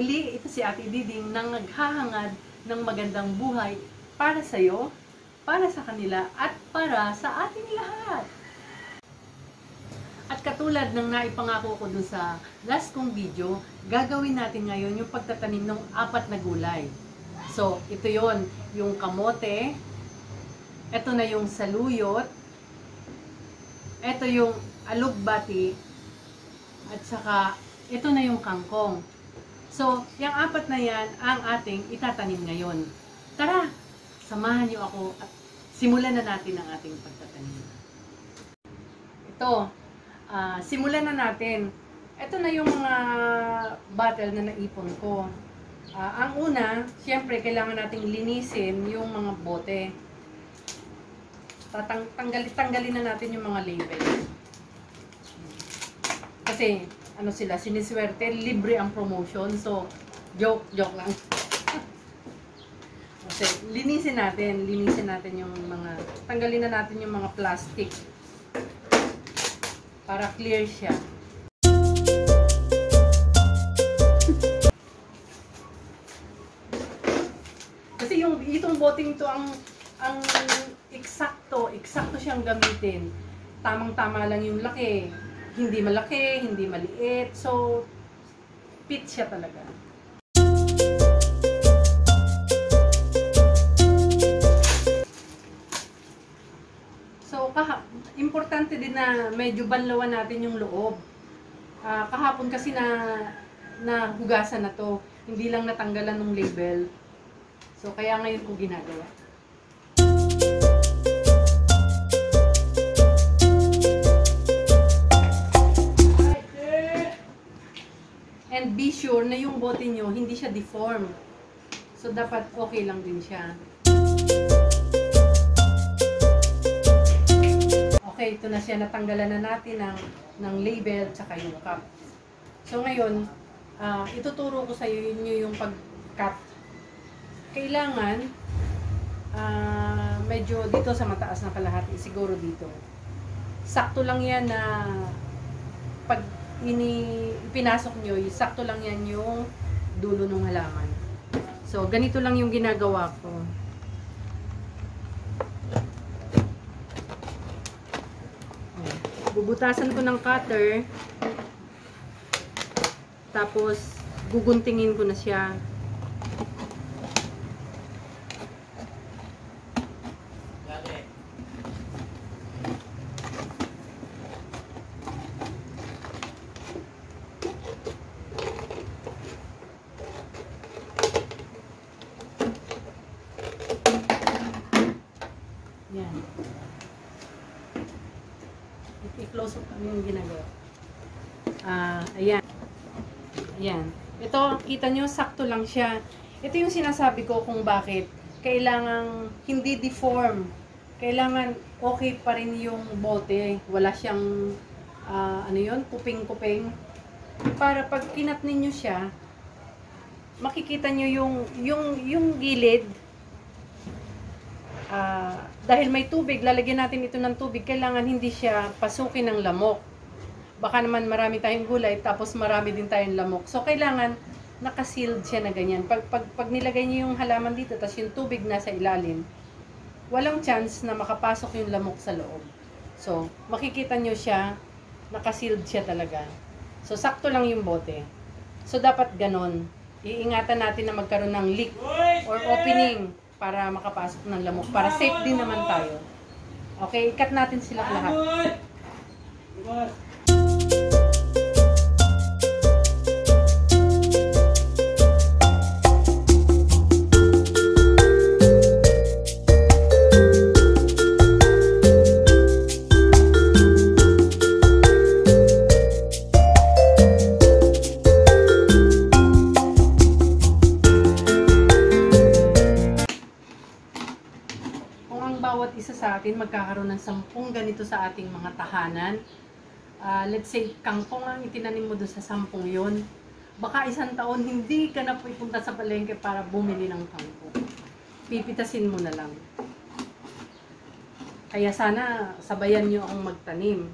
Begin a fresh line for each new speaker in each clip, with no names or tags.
Muli, ito si Ate Diding nang naghahangad ng magandang buhay para sa iyo, para sa kanila, at para sa ating lahat. At katulad ng naipangako ko dun sa last kong video, gagawin natin ngayon yung pagtatanim ng 4 na gulay. So, ito yon, yung kamote, ito na yung saluyot, ito yung alugbati, at saka ito na yung kangkong. So, yung 4 na yan ang ating itatanim ngayon. Tara, samahan niyo ako at simulan na natin ang ating pagtatanim. Ito, simulan na natin. Ito na yung mga bottle na naipon ko. Ang una, siyempre, kailangan nating linisin yung mga bote. Tanggalin na natin yung mga label. Kasi, ano sila, siniswerte, libre ang promotion. So, joke lang. Kasi, linisin natin yung mga, tanggalin na natin yung mga plastic. Para clear siya. Kasi itong boting ito ang eksakto siyang gamitin. Tamang-tama lang yung laki. Hindi malaki, hindi maliit. So, fit siya talaga. So, importante din na medyo banlawan natin yung loob. Kahapon kasi na hugasan na to. Hindi lang natanggalan ng label. So, kaya ngayon ko ginagawa. And be sure na yung bote nyo, hindi siya deform. So, dapat okay lang din siya. Okay, ito na siya. Natanggalan na natin ng label tsaka yung cup. So, ngayon, ituturo ko sa inyo yung pag-cut. Kailangan, medyo dito sa mataas na kalahati, siguro dito. Sakto lang yan na pag ipinasok nyo, sakto lang yan yung dulo ng halaman. So, ganito lang yung ginagawa ko. Bubutasan ko ng cutter, tapos guguntingin ko na siya. Yan. I-close up kami yung ginagawa. Ayan. Ayan. Ito, kita nyo, sakto lang siya. Ito yung sinasabi ko kung bakit kailangan hindi deform. Kailangan okay pa rin yung bote. Wala siyang, ano yun, kuping-kuping. Para pag kinat ninyo siya, makikita nyo yung gilid. Dahil may tubig, lalagyan natin ito ng tubig, kailangan hindi siya pasukin ng lamok. Baka naman marami tayong gulay, tapos marami din tayong lamok. So, kailangan nakasealed siya na ganyan. Pag nilagay niyo yung halaman dito, tapos yung tubig nasa ilalim, walang chance na makapasok yung lamok sa loob. So, makikita nyo siya, nakasealed siya talaga. So, sakto lang yung bote. So, dapat ganon. Iingatan natin na magkaroon ng leak or opening para makapasok ng lamok. Para safe din naman tayo. Okay, ikat natin silang lahat. Bawat isa sa atin magkakaroon ng 10 ganito sa ating mga tahanan. Let's say, kangkong ang itinanim mo doon sa 10 yon. Baka 1 taon hindi ka na pupunta sa palengke para bumili ng kangkong. Pipitasin mo na lang. Kaya sana sabayan nyo akong magtanim.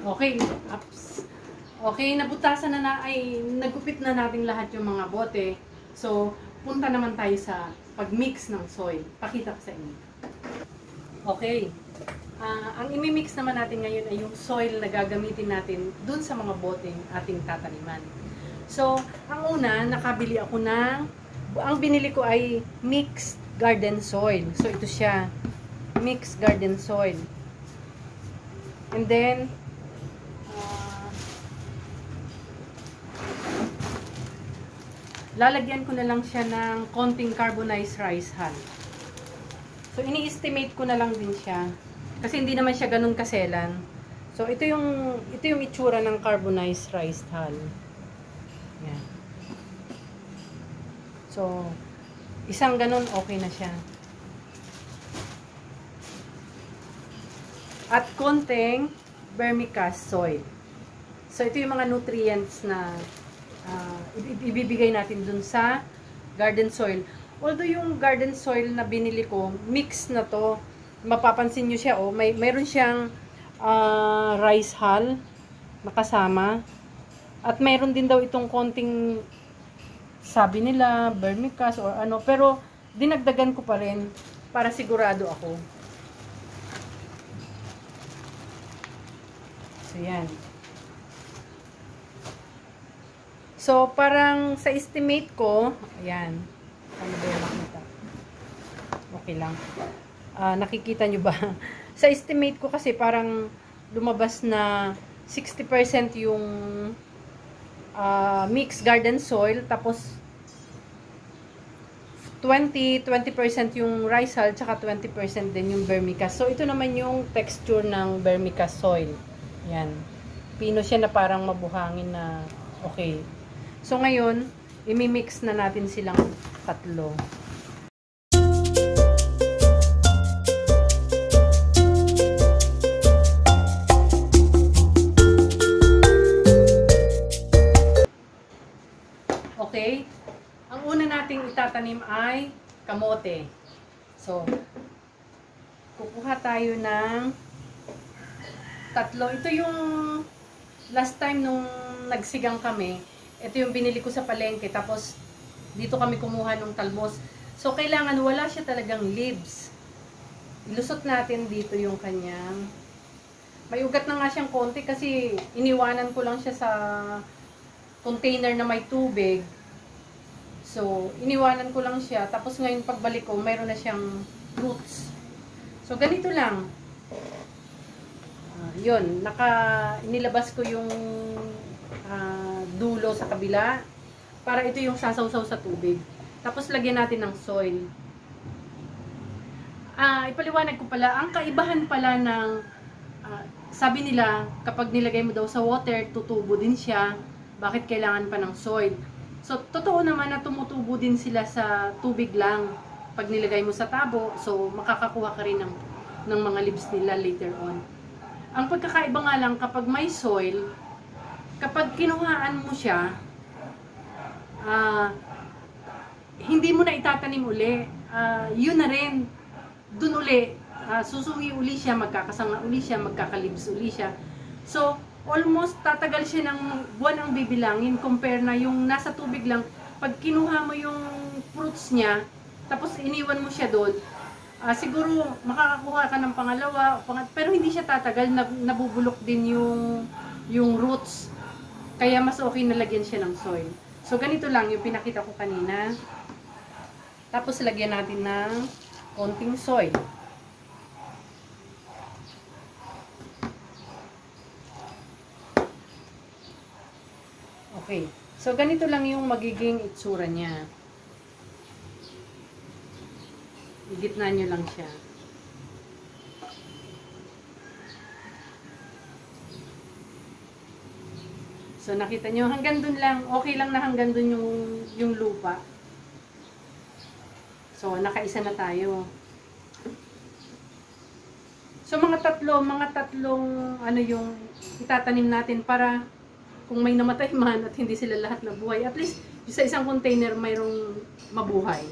Okay. Ups. Okay, nabutasan ay nagupit na natin lahat yung mga bote. So, punta naman tayo sa pag-mix ng soil. Pakita ko sa inyo. Okay. Ang imimix naman natin ngayon ay yung soil na gagamitin natin dun sa mga boteng ating tataniman. So, ang una, nakabili ako ang binili ko ay mixed garden soil. So, ito siya. Mixed garden soil. And then, lalagyan ko na lang siya ng konting carbonized rice hull. So, ini-estimate ko na lang din siya. Kasi hindi naman siya ganun kaselan. So, ito yung itsura ng carbonized rice hull. Yan. So, isang ganun, okay na siya. At konting vermicast soil. So, ito yung mga nutrients na ibibigay natin dun sa garden soil. Although yung garden soil na binili ko, mix na to. Mapapansin nyo siya, mayroon siyang rice hull nakasama. At mayroon din daw itong konting, sabi nila, vermicast or ano. Pero, dinagdagan ko pa rin para sigurado ako. So, yan. So, parang sa estimate ko, ayan. Ano ba yung makita? Okay lang. Nakikita nyo ba? Sa estimate ko kasi parang lumabas na 60% yung mixed garden soil, tapos 20% yung rice hull, tsaka 20% din yung vermicast. So, ito naman yung texture ng vermicast soil. Yan. Pino siya na parang mabuhangin na okay. So, ngayon, imimix na natin silang tatlo. Okay. Ang una nating itatanim ay kamote. So, kukuha tayo ng tatlo. Ito yung last time nung nagsigang kami. Ito yung binili ko sa palengke. Tapos, dito kami kumuha ng talbos. So, kailangan wala siya talagang leaves. Ilusot natin dito yung kanyang. May ugat na nga siyang konti kasi iniwanan ko lang siya sa container na may tubig. So, iniwanan ko lang siya. Tapos ngayon pagbalik ko, mayroon na siyang roots. So, ganito lang. Yun, inilabas ko yung dulo sa kabila para ito yung sasawsaw sa tubig. Tapos lagyan natin ng soil. Ipaliwanag ko pala, ang kaibahan pala ng sabi nila kapag nilagay mo daw sa water, tutubo din siya. Bakit kailangan pa ng soil? So, totoo naman na tumutubo din sila sa tubig lang pag nilagay mo sa tabo. So, makakakuha ka rin ng mga leaves nila later on. Ang pagkakaiba nga lang kapag may soil, kapag kinuhaan mo siya, hindi mo na itatanim uli. Yun na rin. Dun uli, susungi uli siya, magkakasanga uli siya, magkakalibs uli siya. So, almost tatagal siya ng buwan ang bibilangin compare na yung nasa tubig lang. Pag kinuha mo yung fruits niya, tapos iniwan mo siya doon, siguro makakakuha ka ng pangalawa, pero hindi siya tatagal, nabubulok din yung roots. Kaya mas okay na lagyan siya ng soil. So, ganito lang yung pinakita ko kanina. Tapos, lagyan natin ng konting soil. Okay. So, ganito lang yung magiging itsura niya. Igitna nyo lang siya. So, nakita nyo, hanggang dun lang, okay lang na hanggang dun yung lupa. So, nakaisa na tayo. So, mga tatlong, ano yung itatanim natin para kung may namatay man at hindi sila lahat nabuhay, at least sa isang container mayroong mabuhay.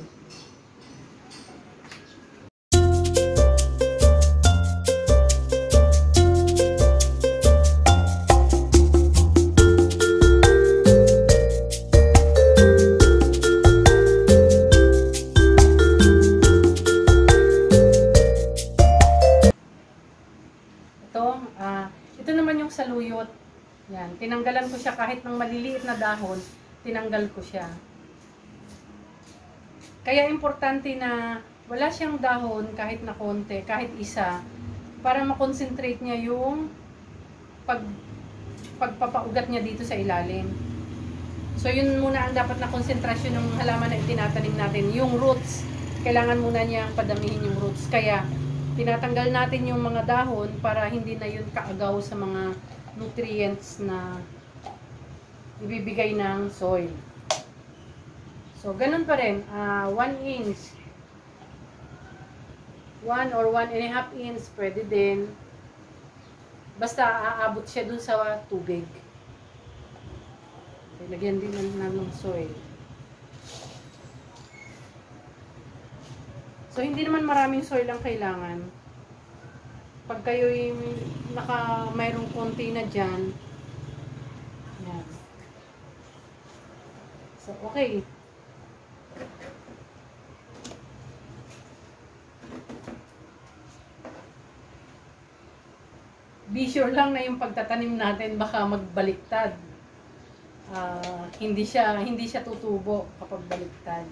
naman yung saluyot. Yan, tinanggalan ko siya kahit ng maliliit na dahon, tinanggal ko siya. Kaya importante na wala siyang dahon kahit na konti, kahit isa, para makonsentrate niya yung pagpapaugat niya dito sa ilalim. So yun muna ang dapat na konsentrasyon ng halaman na itinatanim natin, yung roots. Kailangan muna niya padamihin yung roots. Kaya tinatanggal natin yung mga dahon para hindi na yun kaagaw sa mga nutrients na ibibigay ng soil. So ganun pa rin, 1 inch, 1 or 1.5 inch pwede din. Basta aabot siya dun sa tubig. Okay, lagyan din ng soil. So, hindi naman maraming soil ang kailangan. Pag kayo'y mayroong konti na dyan, yan. So, okay. Be sure lang na yung pagtatanim natin baka magbaliktad. Hindi siya tutubo kapag baliktad.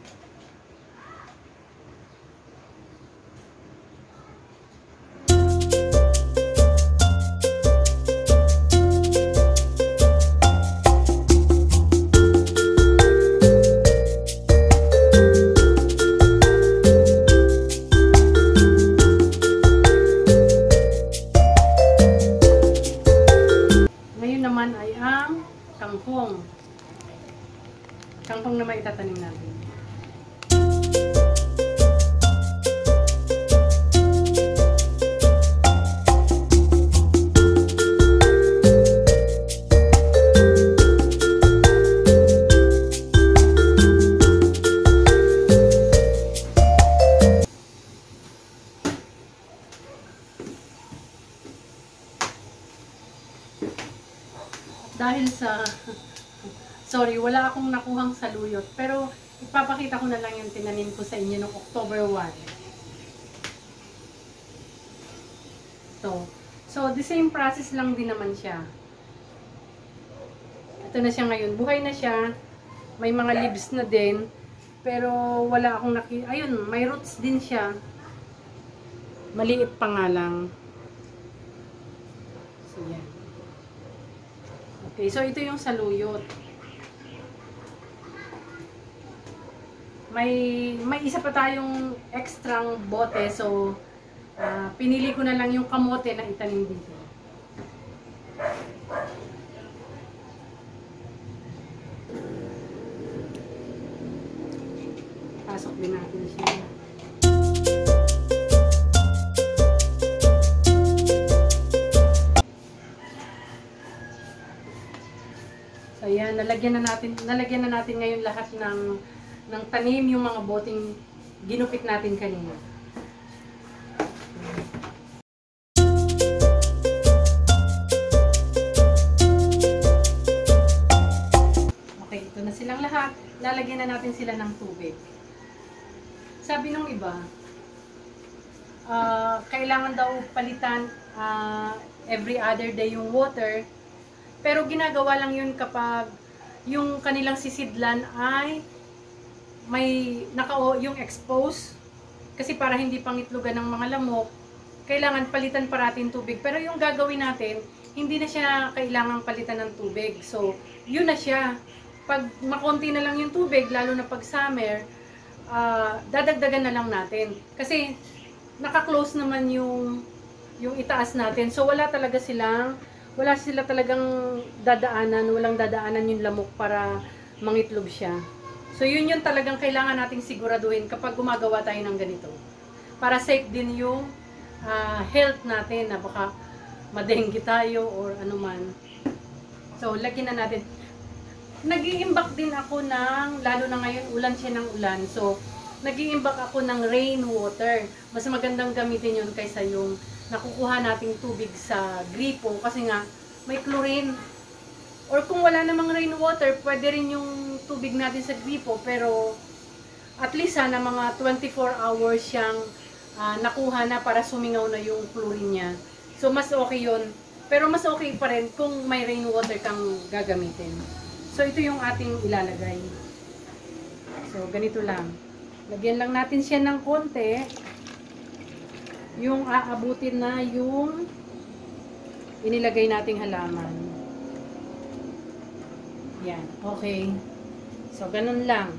Kangkong. Kangkong naman itatanim natin. Dahil sa sorry, wala akong nakuhang saluyot, pero ipapakita ko na lang yung tinanim ko sa inyo noong October 1. So the same process lang din naman siya. Ito na siya ngayon, buhay na siya, may mga leaves na din, pero wala akong ayun, may roots din siya, maliit pa nga lang. So yan. Okay, so ito yung saluyot. May isa pa tayong extrang bote, so pinili ko na lang yung kamote na itanim dito. Pasok din natin siya. So ayan, nalagyan na natin ngayon lahat ng tanim yung mga boteng ginupit natin kanina. Okay, ito na silang lahat. Lalagyan na natin sila ng tubig. Sabi nung iba, kailangan daw palitan every other day yung water. Pero ginagawa lang yun kapag yung kanilang sisidlan ay yung expose, kasi para hindi pangitlugan ng mga lamok, kailangan palitan parating tubig. Pero yung gagawin natin, hindi na siya kailangang palitan ng tubig. So, yun na siya. Pag makonti na lang yung tubig, lalo na pag summer, dadagdagan na lang natin. Kasi, naka-close naman yung itaas natin. So, wala sila talagang walang dadaanan yung lamok para mangitlog siya. So, yun talagang kailangan nating siguraduhin kapag gumagawa tayo ng ganito. Para safe din yung health natin, na baka madenggi tayo or anuman. So, lagyan na natin. Nag-iimbak din ako lalo na ngayon, ulan siya ng ulan. So, nag-iimbak ako ng rainwater. Mas magandang gamitin yun kaysa yung nakukuha nating tubig sa gripo. Kasi nga, may chlorine. Or kung wala namang rainwater, pwede rin yung tubig natin sa gripo, pero at least sana mga 24 hours siyang nakuha na para sumingaw na yung chlorine niya. So mas okay yun. Pero mas okay pa rin kung may rainwater kang gagamitin. So, ito yung ating ilalagay. So, ganito lang. Lagyan lang natin siya ng konti. Yung aabutin na yung inilagay nating halaman. Yan. Okay. So, ganun lang.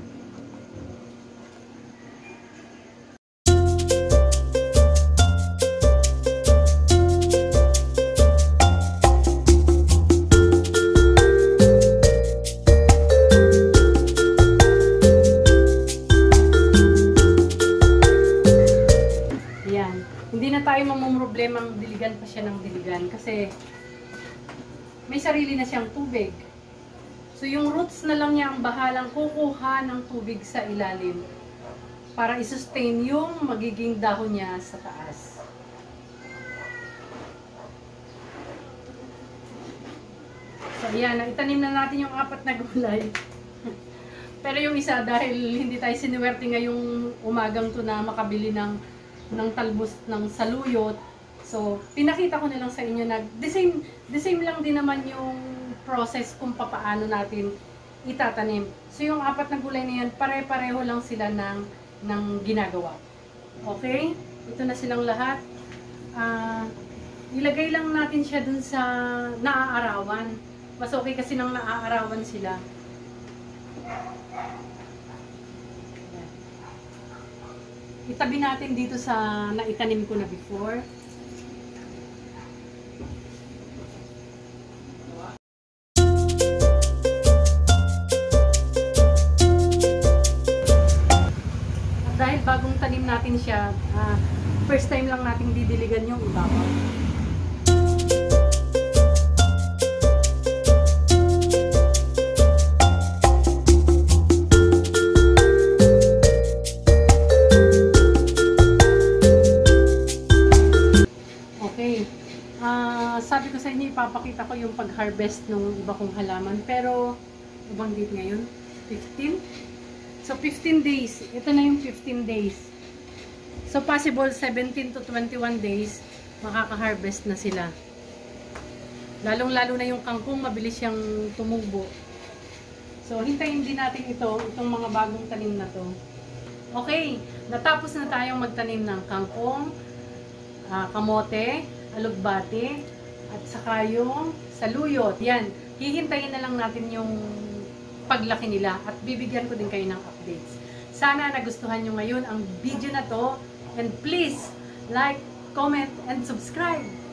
Hindi na tayo mamumroblemang diligan pa siya ng diligan kasi may sarili na siyang tubig. So yung roots na lang niya ang bahalang kukuha ng tubig sa ilalim para i-sustain yung magiging dahon niya sa taas. So ayan, itanim na natin yung 4 na gulay. Pero yung isa dahil hindi tayo siniwerte ngayong umagang to na makabili ng talbos ng saluyot. So, pinakita ko na lang sa inyo na the same lang din naman yung process kung paano natin itatanim. So, yung 4 na gulay na yan, pare-pareho lang sila ng ginagawa. Okay? Ito na silang lahat. Ilagay lang natin siya dun sa naaarawan. Mas okay kasi nang naaarawan sila. Itabi natin dito sa naitanim ko na before. At dahil bagong tanim natin siya, first time lang nating didiligan yung ibabaw. Sabi ko sa inyo, ipapakita ko yung pag-harvest ng iba kong halaman. Pero, ibang date ngayon? 15? So, 15 days. Ito na yung 15 days. So, possible 17 to 21 days, makaka-harvest na sila. Lalong-lalo na yung kangkong, mabilis siyang tumubo. So, hintayin din natin itong mga bagong tanim na to. Okay, natapos na tayong magtanim ng kangkong, kamote, alugbati, at saka yung saluyot. Yan, hihintayin na lang natin yung paglaki nila at bibigyan ko din kayo ng updates. Sana nagustuhan nyo ngayon ang video na to and please like, comment, and subscribe.